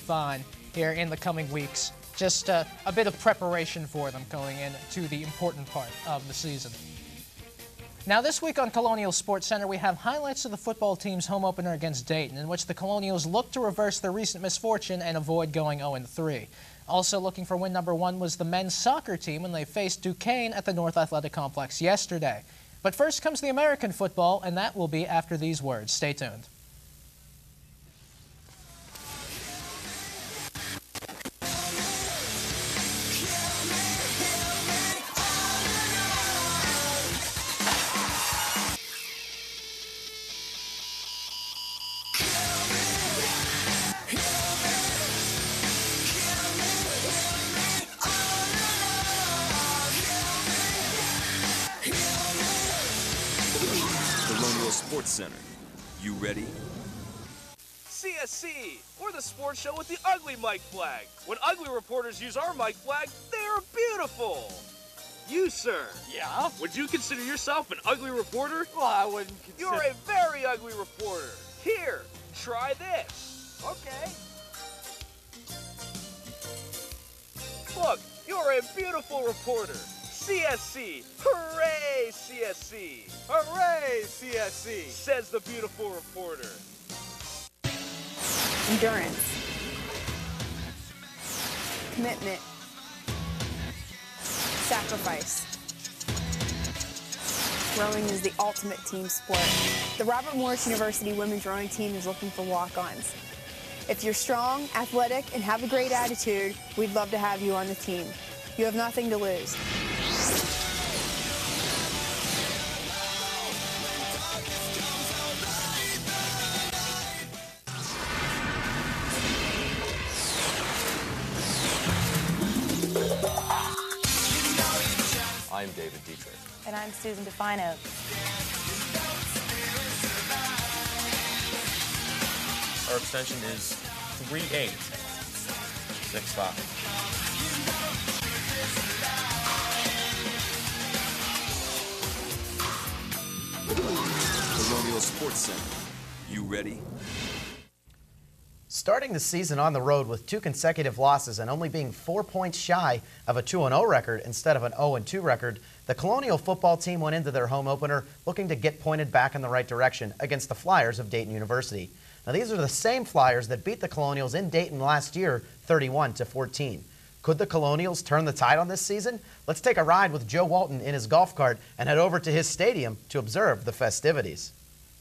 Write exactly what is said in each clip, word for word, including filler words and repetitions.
fine here in the coming weeks. Just uh, a bit of preparation for them going into the important part of the season. Now this week on Colonial Sports Center, we have highlights of the football team's home opener against Dayton, in which the Colonials look to reverse their recent misfortune and avoid going oh and three. Also looking for win number one was the men's soccer team when they faced Duquesne at the North Athletic Complex yesterday. But first comes the American football, and that will be after these words. Stay tuned. Sports Center. You ready? C S C, we're the sports show with the ugly mic flag. When ugly reporters use our mic flag, they're beautiful. You, sir. Yeah? Would you consider yourself an ugly reporter? Well, I wouldn't consider... You're a very ugly reporter. Here, try this. Okay. Look, you're a beautiful reporter. C S C, hooray C S C. Hooray C S C, says the beautiful reporter. Endurance. Commitment. Sacrifice. Rowing is the ultimate team sport. The Robert Morris University women's rowing team is looking for walk-ons. If you're strong, athletic, and have a great attitude, we'd love to have you on the team. You have nothing to lose. I'm David Dietrich. And I'm Susan Defino. Our extension is three eight six five. Colonial Sports Center. You ready? Starting the season on the road with two consecutive losses and only being four points shy of a two and oh record instead of an oh and two record, the Colonial football team went into their home opener looking to get pointed back in the right direction against the Flyers of Dayton University. Now these are the same Flyers that beat the Colonials in Dayton last year thirty-one to fourteen. Could the Colonials turn the tide on this season? Let's take a ride with Joe Walton in his golf cart and head over to his stadium to observe the festivities.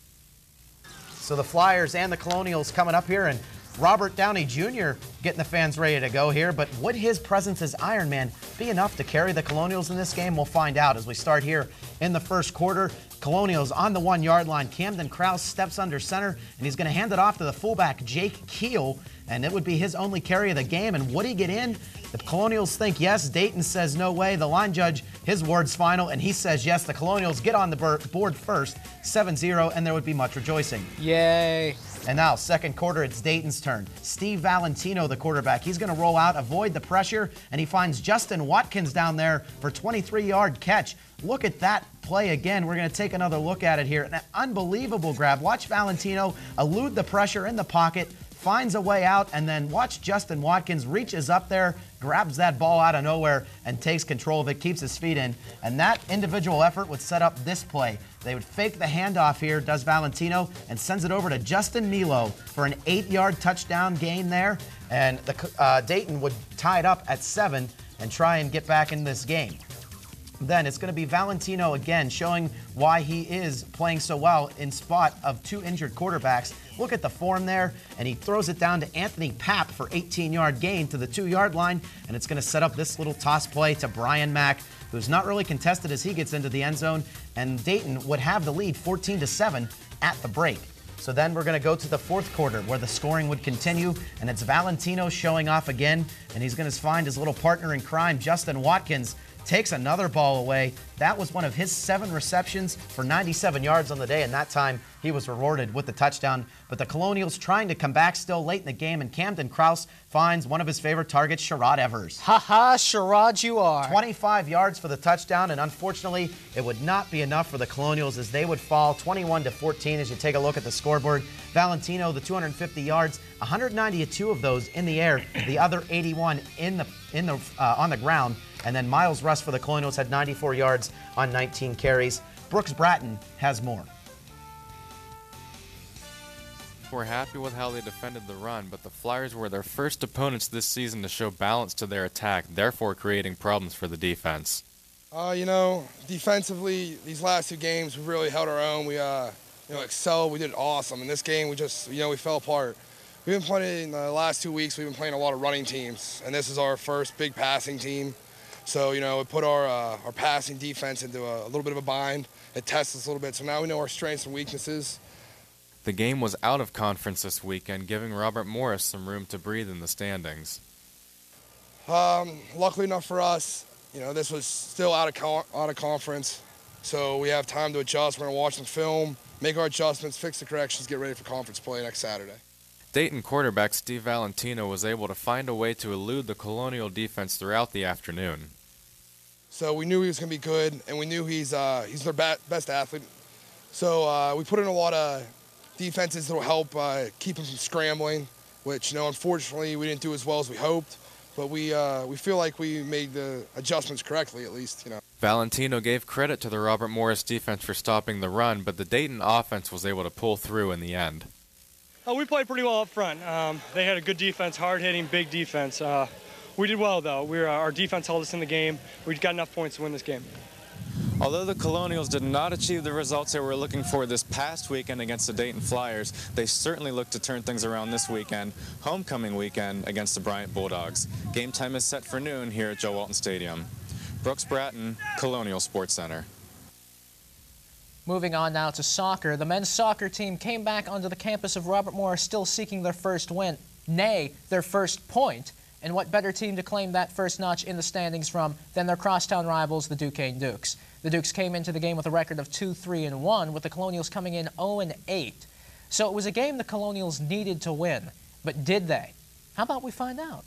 So the Flyers and the Colonials coming up here, and Robert Downey Junior getting the fans ready to go here, but would his presence as Iron Man be enough to carry the Colonials in this game? We'll find out as we start here in the first quarter. Colonials on the one-yard line. Camden Krause steps under center, and he's going to hand it off to the fullback, Jake Keel, and it would be his only carry of the game. And would he get in? The Colonials think yes. Dayton says no way. The line judge, his word's final, and he says yes. The Colonials get on the board first, seven zero, and there would be much rejoicing. Yay. And now, second quarter, it's Dayton's turn. Steve Valentino, the quarterback, he's going to roll out, avoid the pressure, and he finds Justin Watkins down there for a twenty-three yard catch. Look at that play again. We're going to take another look at it here. An unbelievable grab. Watch Valentino elude the pressure in the pocket, finds a way out, and then watch Justin Watkins reaches up there, grabs that ball out of nowhere, and takes control of it, keeps his feet in. And that individual effort would set up this play. They would fake the handoff here, does Valentino, and sends it over to Justin Milo for an eight yard touchdown gain there. And the, uh, Dayton would tie it up at seven and try and get back in this game. Then it's going to be Valentino again, showing why he is playing so well in spot of two injured quarterbacks. Look at the form there, and he throws it down to Anthony Papp for eighteen yard gain to the two yard line, and it's going to set up this little toss play to Brian Mack, who's not really contested as he gets into the end zone, and Dayton would have the lead fourteen to seven at the break. So then we're going to go to the fourth quarter where the scoring would continue, and it's Valentino showing off again, and he's going to find his little partner in crime, Justin Watkins, takes another ball away. That was one of his seven receptions for ninety-seven yards on the day, and that time he was rewarded with the touchdown. But the Colonials trying to come back still late in the game, and Camden Krause finds one of his favorite targets, Sherrod Evers. Ha-ha, Sherrod you are. twenty-five yards for the touchdown, and unfortunately, it would not be enough for the Colonials as they would fall twenty-one to fourteen as you take a look at the scoreboard. Valentino, the two hundred fifty yards, one hundred ninety-two of those in the air, the other eighty-one in the in the uh, on the ground. And then Miles Russ for the Colonials had ninety-four yards on nineteen carries. Brooks Bratton has more. We're happy with how they defended the run, but the Flyers were their first opponents this season to show balance to their attack, therefore creating problems for the defense. Uh, you know, defensively, these last two games, we really held our own. We, uh, you know, excelled. We did awesome. In this game, we just, you know, we fell apart. We've been playing in the last two weeks. We've been playing a lot of running teams, and this is our first big passing team. So, you know, it put our uh, our passing defense into a, a little bit of a bind. It tests us a little bit. So now we know our strengths and weaknesses. The game was out of conference this weekend, giving Robert Morris some room to breathe in the standings. Um, luckily enough for us, you know, this was still out of co- out of conference, so we have time to adjust. We're gonna watch some film, make our adjustments, fix the corrections, get ready for conference play next Saturday. Dayton quarterback Steve Valentino was able to find a way to elude the Colonial defense throughout the afternoon. So we knew he was gonna be good, and we knew he's uh, he's their ba- best athlete. So uh, we put in a lot of defenses that will help uh, keep him from scrambling, which, you know, unfortunately we didn't do as well as we hoped, but we uh, we feel like we made the adjustments correctly, at least, you know. Valentino gave credit to the Robert Morris defense for stopping the run, but the Dayton offense was able to pull through in the end. Oh, we played pretty well up front. Um, they had a good defense, hard-hitting, big defense. Uh, we did well, though. We were, uh, our defense held us in the game. We got enough points to win this game. Although the Colonials did not achieve the results they were looking for this past weekend against the Dayton Flyers, they certainly look to turn things around this weekend, homecoming weekend against the Bryant Bulldogs. Game time is set for noon here at Joe Walton Stadium. Brooks Bratton, Colonial Sports Center. Moving on now to soccer. The men's soccer team came back onto the campus of Robert Morris still seeking their first win, nay, their first point. And what better team to claim that first notch in the standings from than their crosstown rivals, the Duquesne Dukes. The Dukes came into the game with a record of two three and one, with the Colonials coming in oh and eight. So it was a game the Colonials needed to win. But did they? How about we find out?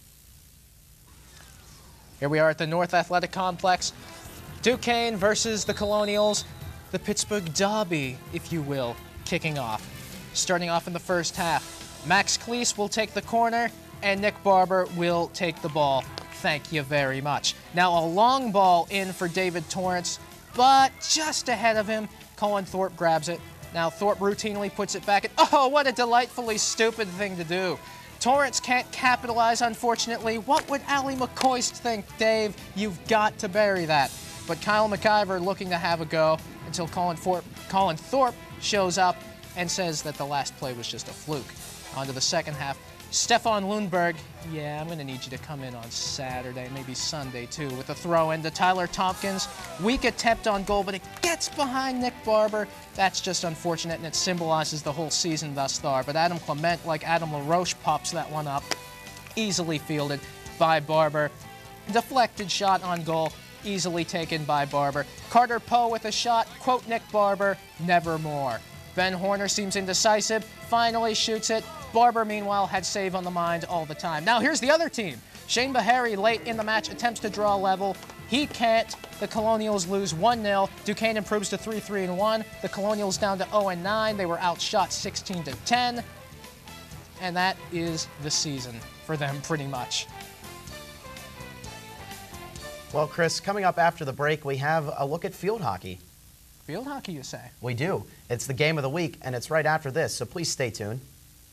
Here we are at the North Athletic Complex. Duquesne versus the Colonials. The Pittsburgh Derby, if you will, kicking off. Starting off in the first half, Max Cleese will take the corner, and Nick Barber will take the ball. Thank you very much. Now a long ball in for David Torrance, but just ahead of him, Colin Thorpe grabs it. Now Thorpe routinely puts it back. And, oh, what a delightfully stupid thing to do. Torrance can't capitalize, unfortunately. What would Allie McCoist think, Dave? You've got to bury that. But Kyle McIver looking to have a go until Colin Thorpe, Colin Thorpe shows up and says that the last play was just a fluke. On to the second half. Stefan Lundberg, yeah, I'm going to need you to come in on Saturday, maybe Sunday too, with a throw in to Tyler Tompkins. Weak attempt on goal, but it gets behind Nick Barber. That's just unfortunate, and it symbolizes the whole season thus far. But Adam Clement, like Adam LaRoche, pops that one up. Easily fielded by Barber. Deflected shot on goal, easily taken by Barber. Carter Poe with a shot, quote Nick Barber, nevermore. Ben Horner seems indecisive, finally shoots it. Barber, meanwhile, had save on the mind all the time. Now, here's the other team. Shane Bahari, late in the match, attempts to draw level. He can't. The Colonials lose one nil. Duquesne improves to three three and one. The Colonials down to oh and nine. They were outshot sixteen to ten. And that is the season for them, pretty much. Well, Chris, coming up after the break, we have a look at field hockey. Field hockey, you say? We do. It's the game of the week, and it's right after this, so please stay tuned.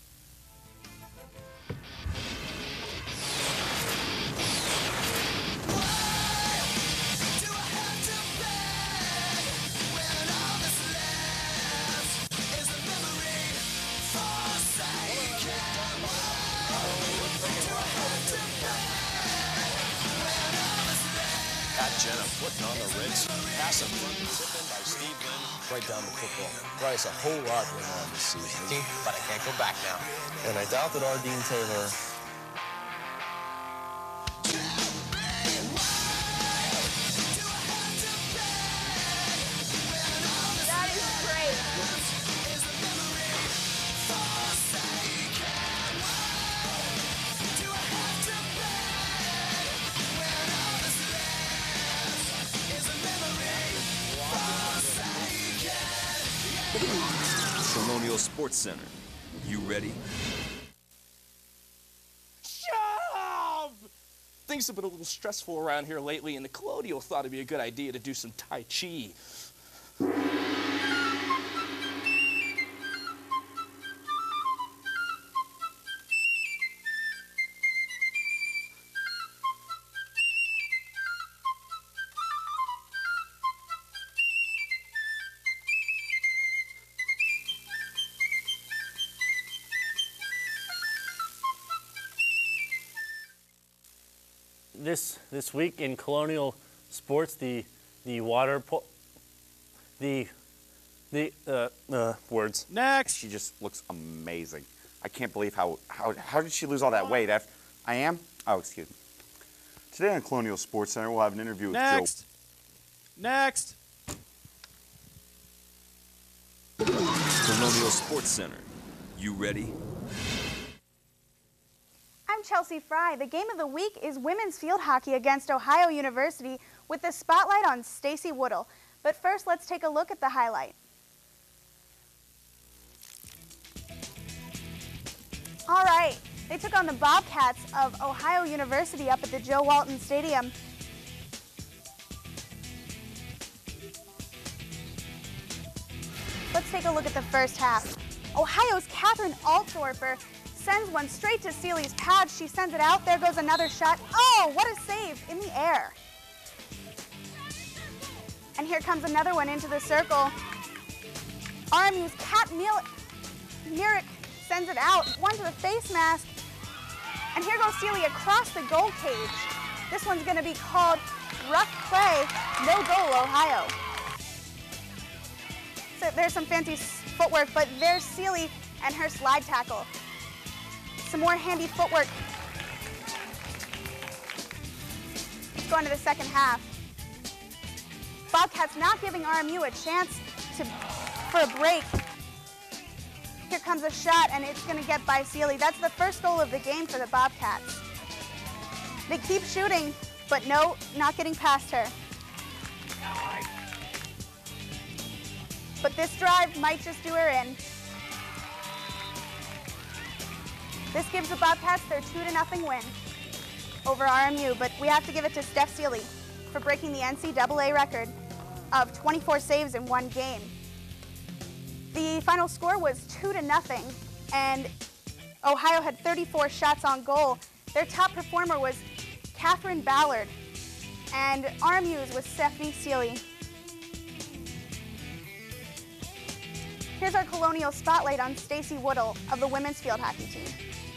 Jenna putting on the Reds. Pass in front, tip in by Steve Lynn. Right down the football. Bryce, a whole lot going on this season. But I can't go back now. And I doubt that our Dean Taylor... Colonial Sports Center. You ready? Shut up! Things have been a little stressful around here lately, and the Colonial thought it'd be a good idea to do some Tai Chi. This this week in Colonial Sports, the the water po the the uh, uh, words. Next. She just looks amazing. I can't believe how how how did she lose all that weight? After, I am. Oh, excuse me. Today on Colonial Sports Center, we'll have an interview with Next. Joe. Next. Colonial Sports Center. You ready? I'm Chelsea Fry. The game of the week is women's field hockey against Ohio University with the spotlight on Stacy Woodle. But first, let's take a look at the highlight. All right, they took on the Bobcats of Ohio University up at the Joe Walton Stadium. Let's take a look at the first half. Ohio's Catherine Altorfer sends one straight to Seeley's pad. She sends it out. There goes another shot. Oh, what a save in the air. And here comes another one into the circle. R M U's Kat Myrick sends it out. One to the face mask. And here goes Seeley across the goal cage. This one's going to be called rough play. No goal, Ohio. So there's some fancy footwork, but there's Seeley and her slide tackle. Some more handy footwork. Let's go into the second half. Bobcats not giving R M U a chance to, for a break. Here comes a shot, and it's going to get by Seeley. That's the first goal of the game for the Bobcats. They keep shooting, but no, not getting past her. But this drive might just do her in. This gives the Bobcats their two to nothing win over R M U, but we have to give it to Steph Seeley for breaking the N C double A record of twenty-four saves in one game. The final score was two to nothing, and Ohio had thirty-four shots on goal. Their top performer was Catherine Ballard, and R M U's was Stephanie Seeley. Here's our Colonial spotlight on Stacy Woodle of the women's field hockey team.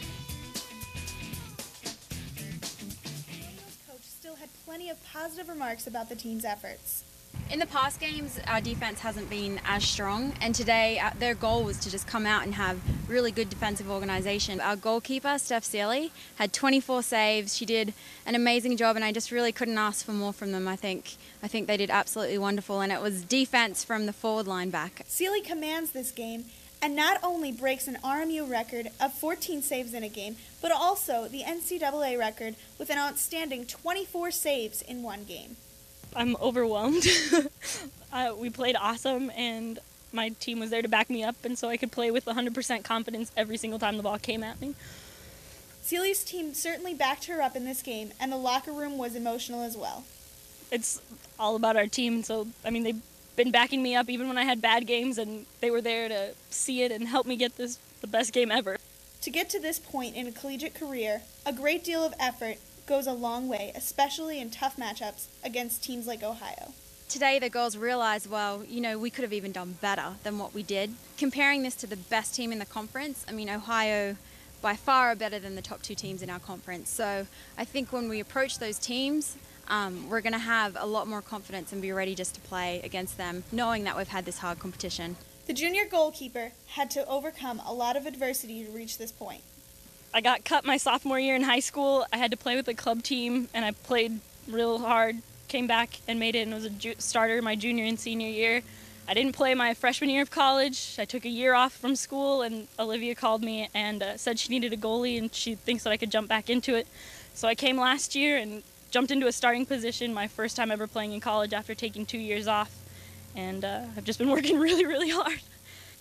Coach still had plenty of positive remarks about the team's efforts. In the past games, our defense hasn't been as strong, and today uh, their goal was to just come out and have really good defensive organization. Our goalkeeper, Steph Seeley, had twenty-four saves. She did an amazing job, and I just really couldn't ask for more from them. I think I think they did absolutely wonderful, and it was defense from the forward line back. Seeley commands this game and not only breaks an R M U record of fourteen saves in a game, but also the N C double A record with an outstanding twenty-four saves in one game. I'm overwhelmed. uh, we played awesome, and my team was there to back me up, and so I could play with one hundred percent confidence every single time the ball came at me. Seeley's team certainly backed her up in this game, and the locker room was emotional as well. It's all about our team, so, I mean, they've been backing me up even when I had bad games, and they were there to see it and help me get this the best game ever. To get to this point in a collegiate career, a great deal of effort goes a long way, especially in tough matchups against teams like Ohio. Today the girls realized, well, you know, we could have even done better than what we did. Comparing this to the best team in the conference, I mean, Ohio by far are better than the top two teams in our conference. So I think when we approach those teams, um, we're going to have a lot more confidence and be ready just to play against them, knowing that we've had this hard competition. The junior goalkeeper had to overcome a lot of adversity to reach this point. I got cut my sophomore year in high school. I had to play with the club team, and I played real hard, came back and made it, and was a ju- starter my junior and senior year. I didn't play my freshman year of college. I took a year off from school, and Olivia called me and uh, said she needed a goalie, and she thinks that I could jump back into it. So I came last year and jumped into a starting position, my first time ever playing in college after taking two years off, and uh, I've just been working really, really hard.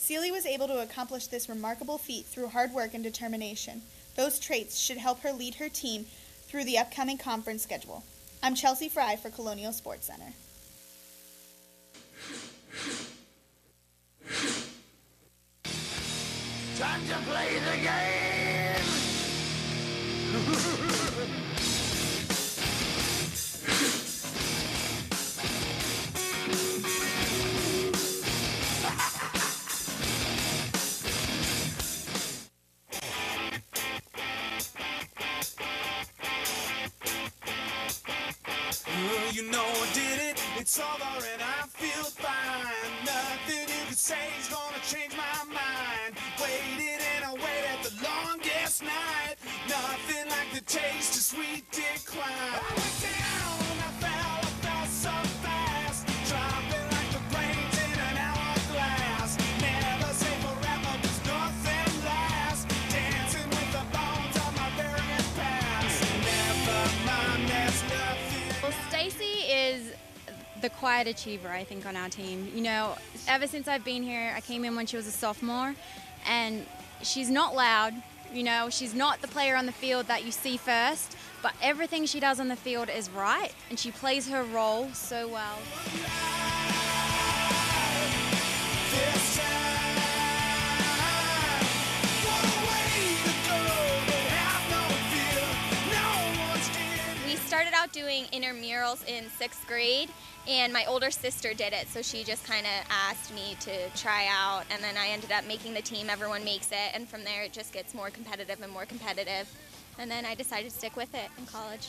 Sealy was able to accomplish this remarkable feat through hard work and determination. Those traits should help her lead her team through the upcoming conference schedule. I'm Chelsea Fry for Colonial Sports Center. Time to play the game! Oh, you know I did it, it's over and I feel fine. Nothing you can say is gonna change my mind. Waited and I waited the longest night. Nothing like the taste of sweet decline. I went down, I fell, I fell so fast. Dropping like the brains in an hourglass. Never say forever, cause nothing lasts. Dancing with the bones of my very past. Never mind, there's nothing. Well, Stacey is the quiet achiever, I think, on our team. You know, ever since I've been here, I came in when she was a sophomore, and she's not loud. You know, she's not the player on the field that you see first, but everything she does on the field is right, and she plays her role so well. This time, what a way to go. They have no fear, no one's getting. We started out doing intramurals in sixth grade, and my older sister did it, so she just kind of asked me to try out, and then I ended up making the team. Everyone makes it, and from there it just gets more competitive and more competitive, and then I decided to stick with it in college.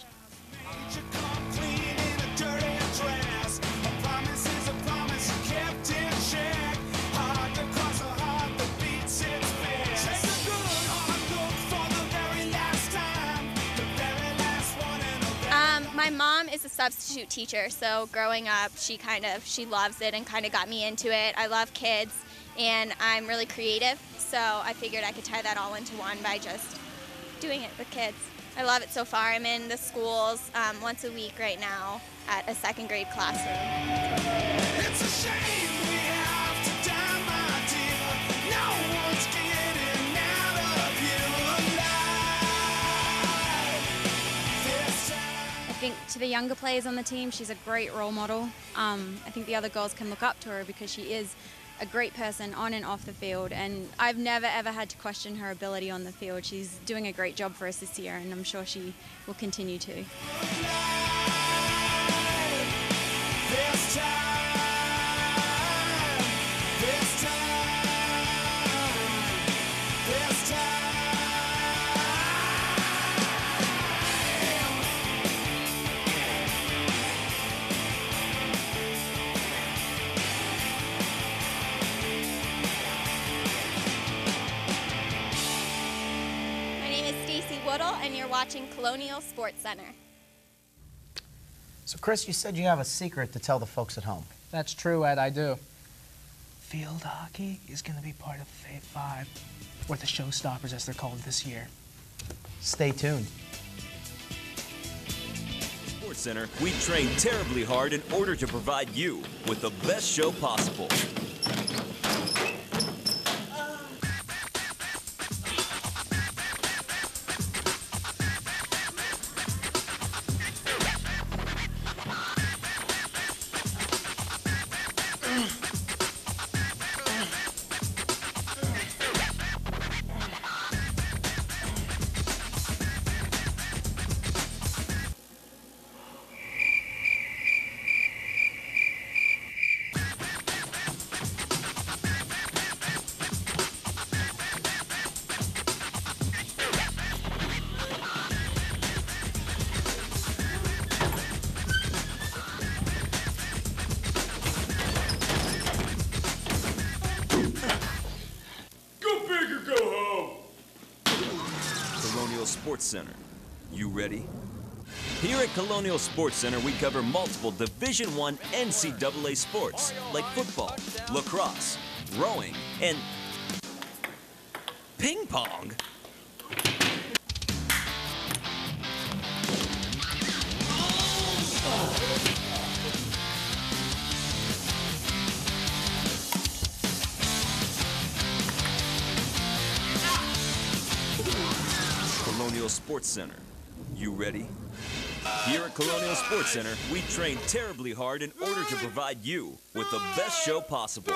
My mom is a substitute teacher, so growing up, she kind of, she loves it and kind of got me into it. I love kids, and I'm really creative, so I figured I could tie that all into one by just doing it with kids. I love it so far. I'm in the schools um, once a week right now at a second grade classroom. It's a shame we have to die, my dear. No one's getting out of you alive. This time. I think to the younger players on the team, she's a great role model. Um, I think the other girls can look up to her because she is a great person on and off the field, and I've never ever had to question her ability on the field. She's doing a great job for us this year, and I'm sure she will continue to. This time, this time, this time. And you're watching Colonial Sports Center. So, Chris, you said you have a secret to tell the folks at home. That's true, Ed, I do. Field hockey is going to be part of Fave five, or the Showstoppers as they're called this year. Stay tuned. Sports Center, we train terribly hard in order to provide you with the best show possible. Sports Center. You ready? Here at Colonial Sports Center, we cover multiple Division One N C double A sports like football, lacrosse, rowing, and ping pong. Colonial Sports Center. You ready? Here at Colonial Sports Center, we train terribly hard in order to provide you with the best show possible.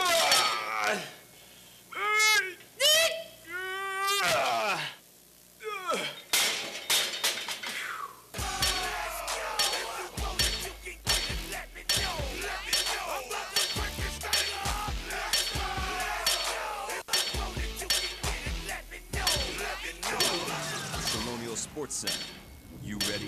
Colonial Sports Center. You ready?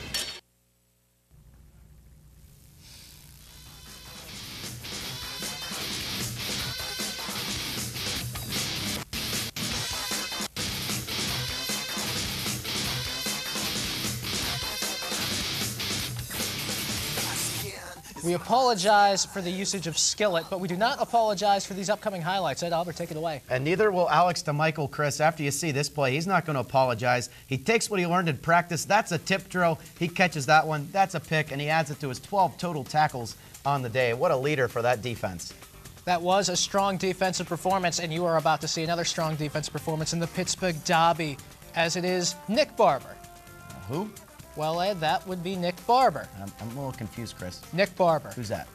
We apologize for the usage of skillet, but we do not apologize for these upcoming highlights. Ed Albert, take it away. And neither will Alex DeMichael, Chris. After you see this play, he's not going to apologize. He takes what he learned in practice. That's a tip drill. He catches that one. That's a pick, and he adds it to his twelve total tackles on the day. What a leader for that defense. That was a strong defensive performance, and you are about to see another strong defensive performance in the Pittsburgh Derby, as it is Nick Barber. Uh, who? Well, Ed, that would be Nick Barber. I'm, I'm a little confused, Chris. Nick Barber. Who's that?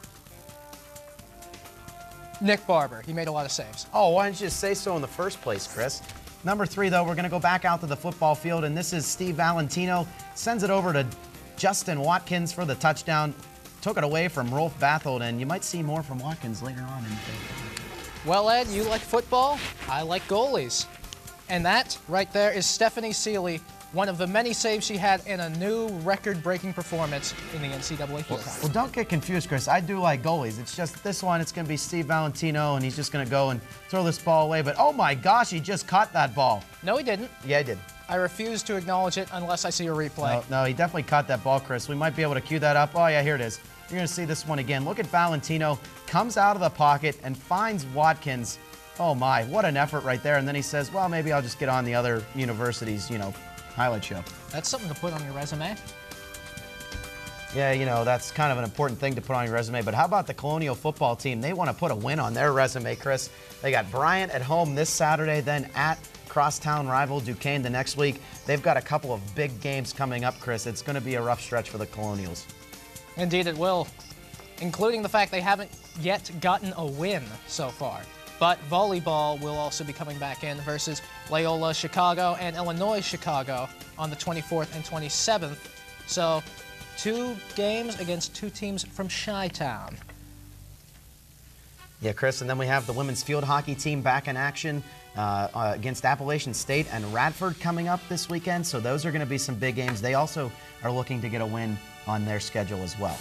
Nick Barber. He made a lot of saves. Oh, why didn't you just say so in the first place, Chris? Number three, though, we're going to go back out to the football field, and this is Steve Valentino. Sends it over to Justin Watkins for the touchdown. Took it away from Rolf Bathold, and you might see more from Watkins later on in the day. Well, Ed, you like football. I like goalies. And that right there is Stephanie Seeley, one of the many saves she had in a new record-breaking performance in the N C double A field hockey. Well, don't get confused, Chris. I do like goalies. It's just this one, it's going to be Steve Valentino, and he's just going to go and throw this ball away. But, oh, my gosh, he just caught that ball. No, he didn't. Yeah, he did. I refuse to acknowledge it unless I see a replay. No, no, he definitely caught that ball, Chris. We might be able to cue that up. Oh, yeah, here it is. You're going to see this one again. Look at Valentino. Comes out of the pocket and finds Watkins. Oh, my. What an effort right there. And then he says, well, maybe I'll just get on the other university's, you know, highlight show. That's something to put on your resume. Yeah, you know, that's kind of an important thing to put on your resume. But how about the Colonial football team? They want to put a win on their resume, Chris. They got Bryant at home this Saturday, then at crosstown rival Duquesne the next week. They've got a couple of big games coming up, Chris. It's going to be a rough stretch for the Colonials. Indeed it will, including the fact they haven't yet gotten a win so far. But volleyball will also be coming back in versus Loyola Chicago and Illinois Chicago on the twenty-fourth and twenty-seventh. So two games against two teams from Chi-Town. Yeah, Chris, and then we have the women's field hockey team back in action uh, uh, against Appalachian State and Radford coming up this weekend. So those are going to be some big games. They also are looking to get a win on their schedule as well.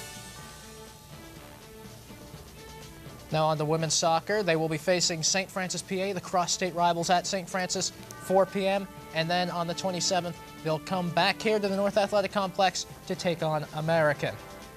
Now on to women's soccer, they will be facing Saint Francis, P A, the cross-state rivals at Saint Francis, four p m And then on the twenty-seventh, they'll come back here to the North Athletic Complex to take on American.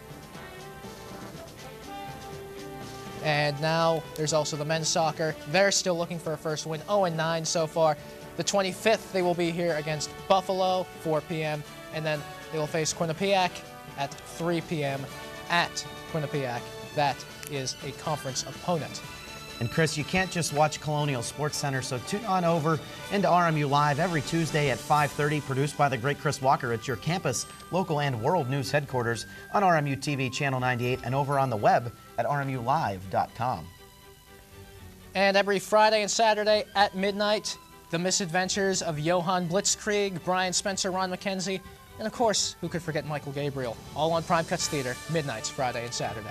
And now there's also the men's soccer. They're still looking for a first win, oh and nine so far. The twenty-fifth, they will be here against Buffalo, four p m And then they will face Quinnipiac at three p m at Quinnipiac. That is a conference opponent. And Chris, you can't just watch Colonial Sports Center, so tune on over into R M U Live every Tuesday at five thirty, produced by the great Chris Walker. It's your campus, local, and world news headquarters on R M U T V Channel ninety-eight and over on the web at R M U live dot com. And every Friday and Saturday at midnight, the misadventures of Johann Blitzkrieg, Brian Spencer, Ron McKenzie, and of course, who could forget Michael Gabriel, all on Prime Cuts Theater, midnights, Friday and Saturday.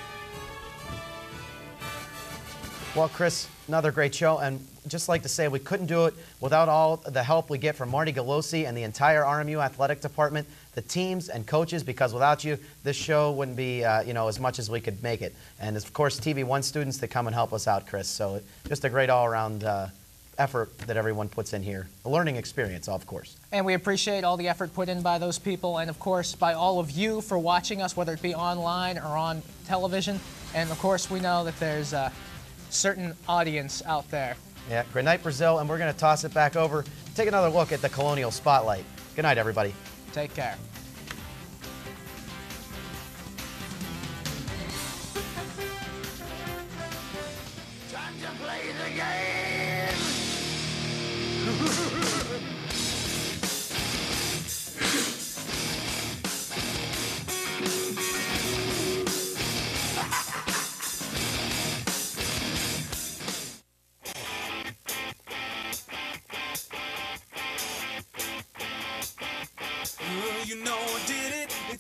Well, Chris, another great show, and just like to say we couldn't do it without all the help we get from Marty Galosi and the entire R M U athletic department, the teams and coaches, because without you, this show wouldn't be, uh, you know, as much as we could make it. And of course, T V one students that come and help us out, Chris. So just a great all-around uh, effort that everyone puts in here. A learning experience, of course. And we appreciate all the effort put in by those people, and of course, by all of you for watching us, whether it be online or on television. And of course, we know that there's uh, certain audience out there. Yeah, great night, Brazil, and we're going to toss it back over. Take another look at the Colonial Spotlight. Good night, everybody. Take care. Time to play the game!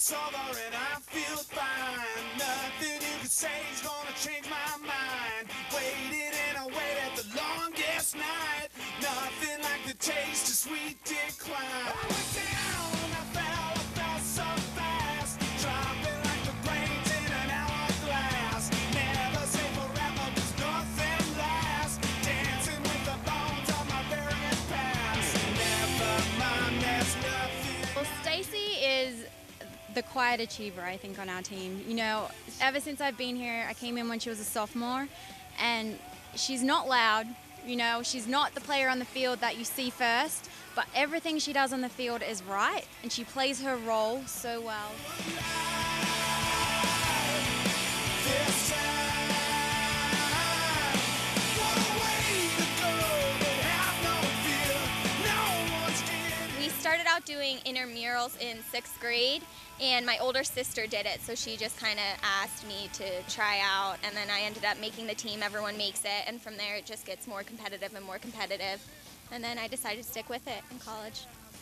it's over and I feel fine. Nothing you can say is gonna change my mind. Waited and I waited the longest night. Nothing like the taste of sweet decline. I went down, I fell, I fell so fast. Dropping like the brains in an hourglass. Never say forever, cause nothing lasts. Dancing with the bones of my very past. Never mind, there's nothing. Well, Stacey is the quiet achiever, I think, on our team. You know, ever since I've been here, I came in when she was a sophomore, and she's not loud. You know, she's not the player on the field that you see first, but everything she does on the field is right, and she plays her role so well. We started out doing intramurals in sixth grade, and my older sister did it, so she just kind of asked me to try out, and then I ended up making the team. Everyone makes it, and from there it just gets more competitive and more competitive, and then I decided to stick with it in college.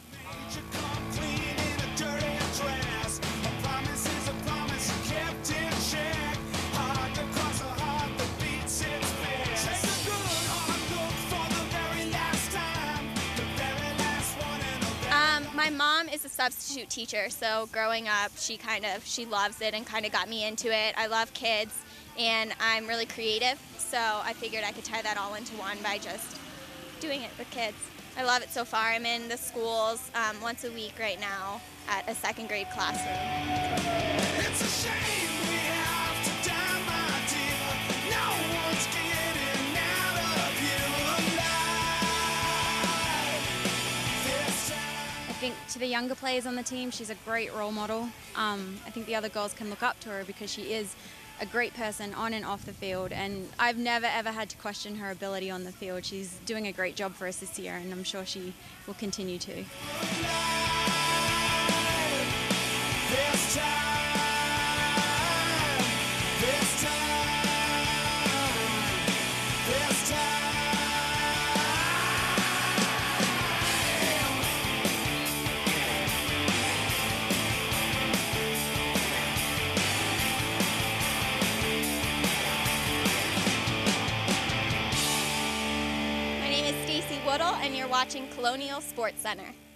Um, my mom is a substitute teacher, so growing up, she kind of, she loves it and kind of got me into it. I love kids, and I'm really creative, so I figured I could tie that all into one by just doing it with kids. I love it so far. I'm in the schools um, once a week right now at a second grade classroom. It's a shame we have to die, my dear. No one's getting out of here alive. This time. I think to the younger players on the team, she's a great role model. Um, I think the other girls can look up to her because she is a great person on and off the field, and I've never ever had to question her ability on the field. She's doing a great job for us this year, and I'm sure she will continue to. This time, this time, this time. My name is Stacey Woodle, and you're watching Colonial Sports Center.